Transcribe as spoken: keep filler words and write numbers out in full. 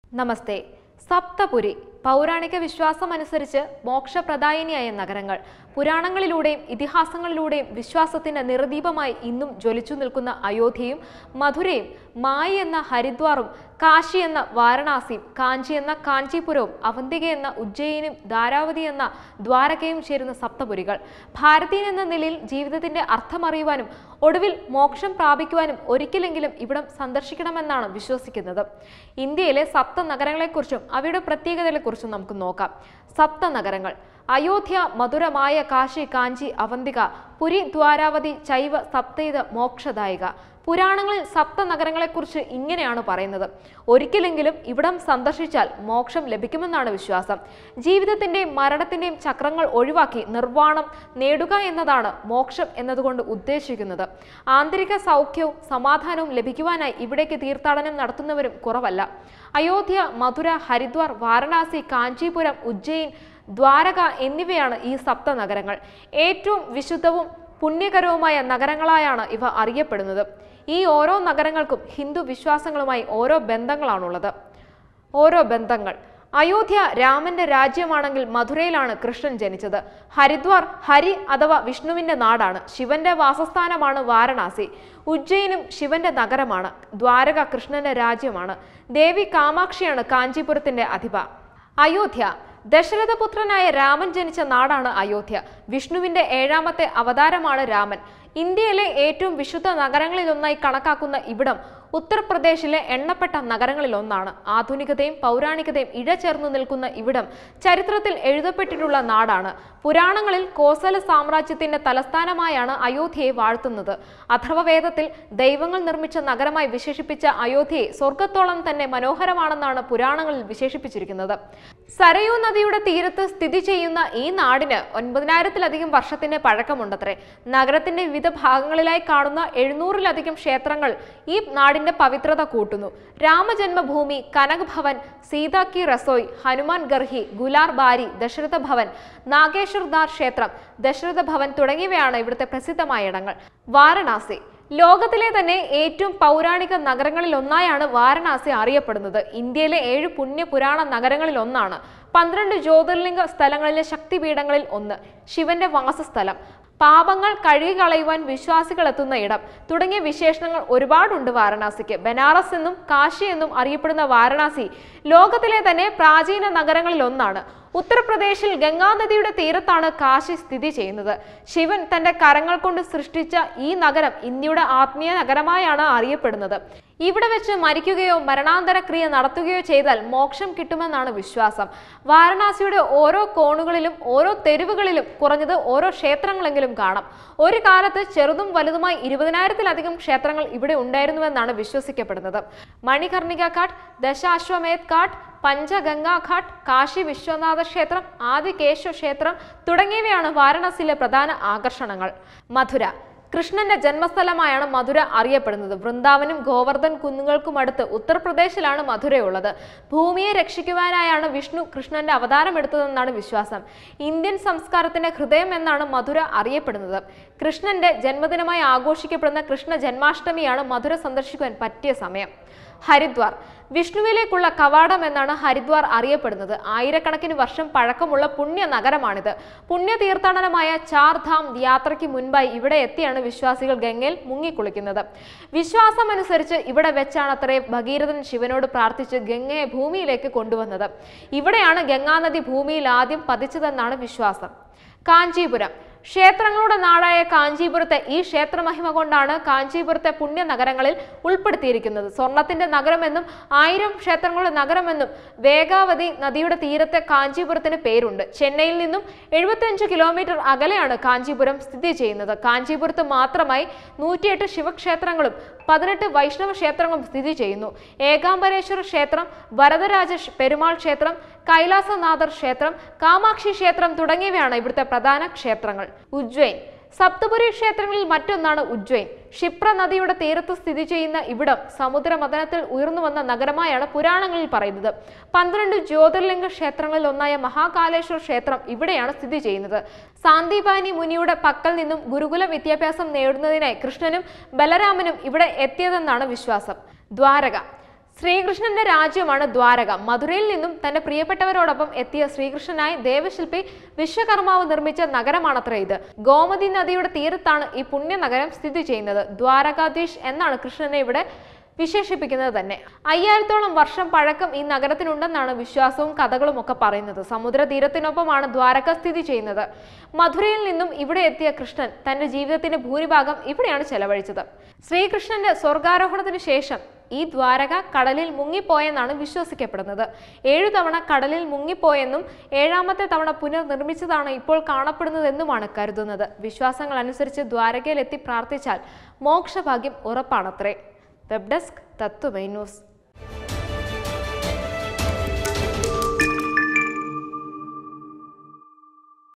നമസ്തേ. സപ്തപുരി പൗരാണിക വിശ്വാസമനുസരിച്ച് മോക്ഷപ്രദായിനിയായ നഗരങ്ങൾ. പുരാണങ്ങളിലൂടെയും ഇതിഹാസങ്ങളിലൂടെയും വിശ്വാസത്തിന്റെ നിറദീപമായി ഇന്നും ജ്വലിച്ചു നിൽക്കുന്ന അയോധ്യയും മധുരയും, മായി എന്ന ഹരിദ്വാറും, കാശി എന്ന വാരണാസിയും, കാഞ്ചി എന്ന കാഞ്ചീപുരവും, അവന്തിക എന്ന ഉജ്ജയിനും, ധാരാവതി എന്ന ദ്വാരകയും ചേരുന്ന സപ്തപുരികൾ. ഭാരതീയൻ എന്ന നിലയിൽ ജീവിതത്തിന്റെ അർത്ഥമറിയുവാനും ഒടുവിൽ മോക്ഷം പ്രാപിക്കുവാനും ഒരിക്കലെങ്കിലും ഇവിടം സന്ദർശിക്കണമെന്നാണ് വിശ്വസിക്കുന്നത്. ഇന്ത്യയിലെ സപ്ത നഗരങ്ങളെക്കുറിച്ചും അവയുടെ പ്രത്യേകതകളെക്കുറിച്ചും നമുക്ക് നോക്കാം. സപ്ത നഗരങ്ങൾ: അയോധ്യ, മധുര, മായ, കാശി, കാഞ്ചി, അവന്തിക, പുരി, ദ്വാരാവതി, ചൈവ സപ്തൈത മോക്ഷദായിക. പുരാണങ്ങളിൽ സപ്ത നഗരങ്ങളെക്കുറിച്ച് ഇങ്ങനെയാണ് പറയുന്നത്: ഒരിക്കലെങ്കിലും ഇവിടം സന്ദർശിച്ചാൽ മോക്ഷം ലഭിക്കുമെന്നാണ് വിശ്വാസം. ജീവിതത്തിന്റെയും മരണത്തിന്റെയും ചക്രങ്ങൾ ഒഴിവാക്കി നിർവ്വാണം നേടുക എന്നതാണ് മോക്ഷം എന്നതുകൊണ്ട് ഉദ്ദേശിക്കുന്നത്. ആന്തരിക സൗഖ്യവും സമാധാനവും ലഭിക്കുവാനായി ഇവിടേക്ക് തീർത്ഥാടനം നടത്തുന്നവരും കുറവല്ല. അയോധ്യ, മധുര, ഹരിദ്വാർ, വാരണാസി, കാഞ്ചീപുരം, ഉജ്ജയിൻ, ദ്വാരക എന്നിവയാണ് ഈ സപ്ത നഗരങ്ങൾ. ഏറ്റവും വിശുദ്ധവും പുണ്യകരവുമായ നഗരങ്ങളായാണ് ഇവ അറിയപ്പെടുന്നത്. ഈ ഓരോ നഗരങ്ങൾക്കും ഹിന്ദു വിശ്വാസങ്ങളുമായി ഓരോ ബന്ധങ്ങളാണുള്ളത്. ഓരോ ബന്ധങ്ങൾ: അയോധ്യ രാമന്റെ രാജ്യമാണെങ്കിൽ മധുരയിലാണ് കൃഷ്ണൻ ജനിച്ചത്. ഹരിദ്വാർ ഹരി അഥവാ വിഷ്ണുവിന്റെ നാടാണ്. ശിവന്റെ വാസസ്ഥാനമാണ് വാരണാസി. ഉജ്ജയിനും ശിവന്റെ നഗരമാണ്. ദ്വാരക കൃഷ്ണന്റെ രാജ്യമാണ്. ദേവി കാമാക്ഷിയാണ് കാഞ്ചീപുരത്തിന്റെ അധിപ. അയോധ്യ ദശരഥപുത്രനായ രാമൻ ജനിച്ച നാടാണ് അയോധ്യ. വിഷ്ണുവിന്റെ ഏഴാമത്തെ അവതാരമാണ് രാമൻ. ഇന്ത്യയിലെ ഏറ്റവും വിശുദ്ധ നഗരങ്ങളിലൊന്നായി കണക്കാക്കുന്ന ഇവിടം ഉത്തർപ്രദേശിലെ എണ്ണപ്പെട്ട നഗരങ്ങളിൽ ഒന്നാണ്. ആധുനികതയും പൗരാണികതയും ഇഴചേർന്നു നിൽക്കുന്ന ഇവിടം ചരിത്രത്തിൽ എഴുതപ്പെട്ടിട്ടുള്ള നാടാണ്. പുരാണങ്ങളിൽ കോസല സാമ്രാജ്യത്തിന്റെ തലസ്ഥാനമായാണ് അയോധ്യയെ വാഴ്ത്തുന്നത്. അഥർവവേദത്തിൽ ദൈവങ്ങൾ നിർമ്മിച്ച നഗരമായി വിശേഷിപ്പിച്ച അയോധ്യയെ സ്വർഗത്തോളം തന്നെ മനോഹരമാണെന്നാണ് പുരാണങ്ങളിൽ വിശേഷിപ്പിച്ചിരിക്കുന്നത്. സരയൂ നദിയുടെ തീരത്ത് സ്ഥിതി ചെയ്യുന്ന ഈ നാടിന് ഒൻപതിനായിരത്തിലധികം വർഷത്തിന്റെ പഴക്കമുണ്ടത്രേ. നഗരത്തിന്റെ വിവിധ ഭാഗങ്ങളിലായി കാണുന്ന എഴുന്നൂറിലധികം ക്ഷേത്രങ്ങൾ ഈ നാടിന്റെ പവിത്രത കൂട്ടുന്നു. രാമജന്മഭൂമി, കനക് ഭവൻ, സീതാ കി റസോയ്, ഹനുമാൻ ഗർഹി, ഗുലാർ ബാരി, ദശരഥ ഭവൻ, നാഗേശ്വർദാർ ക്ഷേത്രം, ദശരഥ ഭവൻ തുടങ്ങിയവയാണ് ഇവിടുത്തെ പ്രസിദ്ധമായ ഇടങ്ങൾ. വാരണാസി ലോകത്തിലെ തന്നെ ഏറ്റവും പൗരാണിക നഗരങ്ങളിൽ ഒന്നായാണ് വാരണാസി അറിയപ്പെടുന്നത്. ഇന്ത്യയിലെ ഏഴ് പുണ്യ പുരാണ നഗരങ്ങളിൽ ഒന്നാണ്. പന്ത്രണ്ട് ജ്യോതിർലിംഗ സ്ഥലങ്ങളിലെ ശക്തിപീഠങ്ങളിൽ ഒന്ന്. ശിവന്റെ വാസസ്ഥലം. പാപങ്ങൾ കഴുകിക്കളയുവാൻ വിശ്വാസികൾ എത്തുന്ന ഇടം തുടങ്ങിയ വിശേഷണങ്ങൾ ഒരുപാടുണ്ട് വാരണാസിക്ക്. ബനാറസ് എന്നും കാശി എന്നും അറിയപ്പെടുന്ന വാരണാസി ലോകത്തിലെ തന്നെ പ്രാചീന നഗരങ്ങളിൽ ഒന്നാണ്. ഉത്തർപ്രദേശിൽ ഗംഗാനദിയുടെ തീരത്താണ് കാശി സ്ഥിതി ചെയ്യുന്നത്. ശിവൻ തന്റെ കരങ്ങൾ കൊണ്ട് സൃഷ്ടിച്ച ഈ നഗരം ഇന്ത്യയുടെ ആത്മീയ നഗരമായാണ് അറിയപ്പെടുന്നത്. ഇവിടെ വെച്ച് മരിക്കുകയോ മരണാന്തര ക്രിയ നടത്തുകയോ ചെയ്താൽ മോക്ഷം കിട്ടുമെന്നാണ് വിശ്വാസം. വാരണാസിയുടെ ഓരോ കോണുകളിലും ഓരോ തെരുവുകളിലും കുറഞ്ഞത് ഓരോ ക്ഷേത്രങ്ങളെങ്കിലും കാണാം. ഒരു കാലത്ത് ചെറുതും വലുതുമായി ഇരുപതിനായിരത്തിലധികം ക്ഷേത്രങ്ങൾ ഇവിടെ ഉണ്ടായിരുന്നുവെന്നാണ് വിശ്വസിക്കപ്പെടുന്നത്. മണികർണിക ഘാട്ട്, ദശാശ്വമേധ് ഘാട്ട്, പഞ്ചഗംഗാ ഘാട്ട്, കാശി വിശ്വനാഥ ക്ഷേത്രം, ആദികേശവ ക്ഷേത്രം തുടങ്ങിയവയാണ് വാരണാസിയിലെ പ്രധാന ആകർഷണങ്ങൾ. മധുര കൃഷ്ണന്റെ ജന്മസ്ഥലമായാണ് മധുര അറിയപ്പെടുന്നത്. വൃന്ദാവനും ഗോവർദ്ധൻ കുന്നുകൾക്കുമടുത്ത് ഉത്തർപ്രദേശിലാണ് മധുരയുള്ളത്. ഭൂമിയെ രക്ഷിക്കുവാനായാണ് വിഷ്ണു കൃഷ്ണന്റെ അവതാരം എടുത്തതെന്നാണ് വിശ്വാസം. ഇന്ത്യൻ സംസ്കാരത്തിന്റെ ഹൃദയം എന്നാണ് മധുര അറിയപ്പെടുന്നത്. കൃഷ്ണന്റെ ജന്മദിനമായി ആഘോഷിക്കപ്പെടുന്ന കൃഷ്ണ ജന്മാഷ്ടമിയാണ് മധുര സന്ദർശിക്കുവാൻ പറ്റിയ സമയം. ഹരിദ്വാർ വിഷ്ണുവിലേക്കുള്ള കവാടം എന്നാണ് ഹരിദ്വാർ അറിയപ്പെടുന്നത്. ആയിരക്കണക്കിന് വർഷം പഴക്കമുള്ള പുണ്യ നഗരമാണിത്. പുണ്യ തീർത്ഥാടനമായ ചാർ ധാം യാത്രയ്ക്ക് മുൻപായി ഇവിടെ എത്തിയാണ് വിശ്വാസികൾ ഗംഗയിൽ മുങ്ങിക്കുളിക്കുന്നത്. വിശ്വാസമനുസരിച്ച് ഇവിടെ വെച്ചാണ് അത്രേ ഭഗീരഥൻ ശിവനോട് പ്രാർത്ഥിച്ച് ഗംഗയെ ഭൂമിയിലേക്ക് കൊണ്ടുവന്നത്. ഇവിടെയാണ് ഗംഗാനദി ഭൂമിയിൽ ആദ്യം പതിച്ചതെന്നാണ് വിശ്വാസം. കാഞ്ചീപുരം ക്ഷേത്രങ്ങളുടെ നാടായ കാഞ്ചീപുരത്തെ ഈ ക്ഷേത്രമഹിമ കൊണ്ടാണ് കാഞ്ചീപുരത്തെ പുണ്യ നഗരങ്ങളിൽ ഉൾപ്പെടുത്തിയിരിക്കുന്നത്. സ്വർണത്തിന്റെ നഗരമെന്നും ആയിരം ക്ഷേത്രങ്ങളുടെ നഗരമെന്നും വേഗാവതി നദിയുടെ തീരത്തെ കാഞ്ചീപുരത്തിന് പേരുണ്ട്. ചെന്നൈയിൽ നിന്നും എഴുപത്തിയഞ്ച് കിലോമീറ്റർ അകലെയാണ് കാഞ്ചീപുരം സ്ഥിതി ചെയ്യുന്നത്. കാഞ്ചീപുരത്ത് മാത്രമായി നൂറ്റിയെട്ട് ശിവക്ഷേത്രങ്ങളും പതിനെട്ട് വൈഷ്ണവ ക്ഷേത്രങ്ങളും സ്ഥിതി ചെയ്യുന്നു. ഏകാംബരേശ്വര ക്ഷേത്രം, വരദരാജ പെരുമാൾ ക്ഷേത്രം, കൈലാസനാഥർ ക്ഷേത്രം, കാമാക്ഷി ക്ഷേത്രം തുടങ്ങിയവയാണ് ഇവിടുത്തെ പ്രധാന ക്ഷേത്രങ്ങൾ. ഉജ്ജയിൻ സപ്തപുരി ക്ഷേത്രങ്ങളിൽ മറ്റൊന്നാണ് ഉജ്ജയിൻ. ക്ഷിപ്ര നദിയുടെ തീരത്ത് സ്ഥിതി ചെയ്യുന്ന ഇവിടം സമുദ്രമഥനത്തിൽ ഉയർന്നു വന്ന നഗരമായാണ് പുരാണങ്ങളിൽ പറയുന്നത്. പന്ത്രണ്ട് ജ്യോതിർലിംഗ ക്ഷേത്രങ്ങളിൽ ഒന്നായ മഹാകാലേശ്വർ ക്ഷേത്രം ഇവിടെയാണ് സ്ഥിതി ചെയ്യുന്നത്. സാന്ദീപാനി മുനിയുടെ പക്കൽ നിന്നും ഗുരുകുല വിദ്യാഭ്യാസം നേടുന്നതിനായി കൃഷ്ണനും ബലരാമനും ഇവിടെ എത്തിയതെന്നാണ് വിശ്വാസം. ദ്വാരക ശ്രീകൃഷ്ണന്റെ രാജ്യമാണ് ദ്വാരക. മധുരയിൽ നിന്നും തന്റെ പ്രിയപ്പെട്ടവരോടൊപ്പം എത്തിയ ശ്രീകൃഷ്ണനായി ദേവശില്പി വിശ്വകർമാവ് നിർമ്മിച്ച നഗരമാണത്രേ ഇത്. ഗോമതി നദിയുടെ തീരത്താണ് ഈ പുണ്യനഗരം സ്ഥിതി ചെയ്യുന്നത്. ദ്വാരകാധീഷ് എന്നാണ് കൃഷ്ണനെ ഇവിടെ വിശേഷിപ്പിക്കുന്നത് തന്നെ. അയ്യായിരത്തോളം വർഷം പഴക്കം ഈ നഗരത്തിനുണ്ടെന്നാണ് വിശ്വാസവും കഥകളും ഒക്കെ പറയുന്നത്. സമുദ്ര തീരത്തിനൊപ്പമാണ് ദ്വാരക സ്ഥിതി ചെയ്യുന്നത്. മധുരയിൽ നിന്നും ഇവിടെ എത്തിയ കൃഷ്ണൻ തന്റെ ജീവിതത്തിന്റെ ഭൂരിഭാഗം ഇവിടെയാണ് ചെലവഴിച്ചത്. ശ്രീകൃഷ്ണന്റെ സ്വർഗാരോഹണത്തിന് ശേഷം ഈ ദ്വാരക കടലിൽ മുങ്ങിപ്പോയെന്നാണ് വിശ്വസിക്കപ്പെടുന്നത്. ഏഴു തവണ കടലിൽ മുങ്ങിപ്പോയെന്നും ഏഴാമത്തെ തവണ പുനർനിർമ്മിച്ചതാണ് ഇപ്പോൾ കാണപ്പെടുന്നതെന്നുമാണ് കരുതുന്നത്. വിശ്വാസങ്ങൾ അനുസരിച്ച് ദ്വാരകയിൽ എത്തി പ്രാർത്ഥിച്ചാൽ മോക്ഷഭാഗ്യം ഉറപ്പാണത്രേ. Web desk Tatwamayi news.